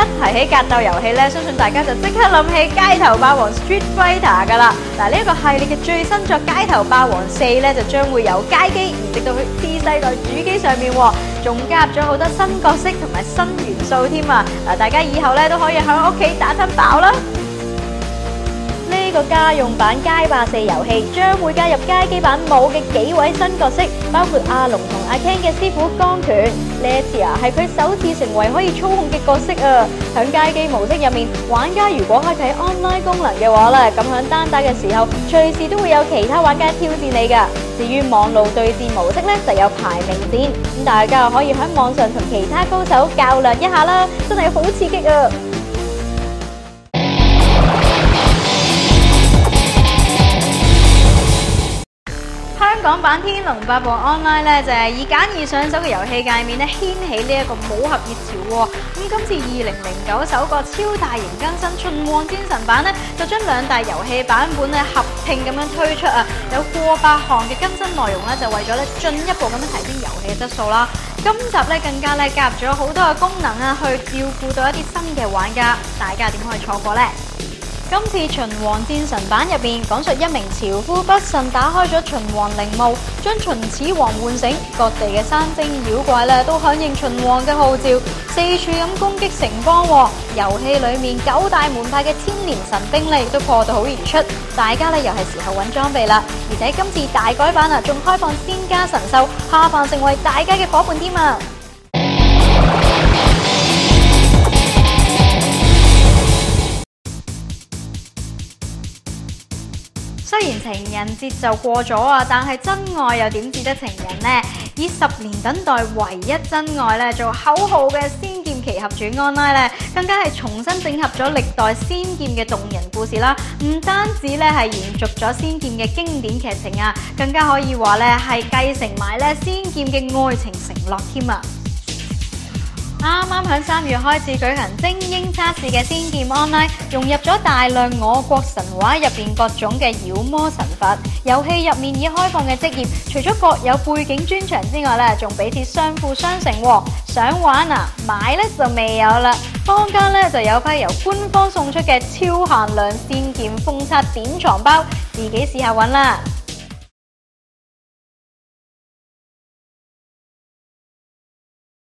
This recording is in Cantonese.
提起格鬥遊戲咧，相信大家就即刻諗起街頭霸王 Street Fighter 噶啦。嗱，呢一個系列嘅最新作《街頭霸王4》咧，就將會由街機移植到去次世代主機上面，仲加入咗好多新角色同埋新元素添啊！嗱，大家以後咧都可以喺屋企打親飽啦。呢個家用版街霸4遊戲將會加入街機版冇嘅幾位新角色，包括阿龍同阿 Ken 嘅師傅江拳。呢一次啊，係佢首次成為可以操控嘅角色啊！響街機模式入面，玩家如果開啟 online 功能嘅話咧，咁響單打嘅時候，隨時都會有其他玩家挑戰你噶。至於網路對戰模式咧，就有排名戰，咁大家可以喺網上同其他高手較量一下啦，真係好刺激啊！香港版《天龍八部 Online》咧就係以簡易上手嘅遊戲界面咧掀起呢一個武俠熱潮喎。咁今次2009首個超大型更新《秦王戰神版》咧，就將兩大遊戲版本咧合併咁樣推出啊，有過百項嘅更新內容咧，就為咗咧進一步咁樣提升遊戲嘅質素啦。今集咧更加咧加入咗好多嘅功能啊，去照顧到一啲新嘅玩家，大家點可以錯過呢？今次《秦王戰神版》入邊講述一名樵夫不慎打開咗秦王陵墓，將秦始皇喚醒，各地嘅山精妖怪咧都響應秦王嘅號召，四處咁攻擊城邦。遊戲裏面9大門派嘅千年神兵咧亦都破到好而出，大家咧又係時候揾裝備啦。而且今次大改版啊，仲開放仙家神獸，下凡成為大家嘅伙伴添啊！雖然情人節就過咗啊，但係真愛又點止得情人呢？以10年等待唯一真愛咧做口號嘅《仙劍奇俠傳 Online》咧，更加係重新整合咗歷代仙劍嘅動人故事啦。唔單止咧係延續咗仙劍嘅經典劇情啊，更加可以話咧係繼承埋咧仙劍嘅愛情承諾添啊！啱啱喺3月開始舉行精英測試嘅《仙劍 Online》，融入咗大量我國神話入邊各種嘅妖魔神佛。遊戲入面已開放嘅職業，除咗各有背景專長之外咧，仲彼此相輔相成喎。想玩啊？買咧就未有啦。坊間咧就有批由官方送出嘅超限量仙劍封測典藏包，自己試下揾啦。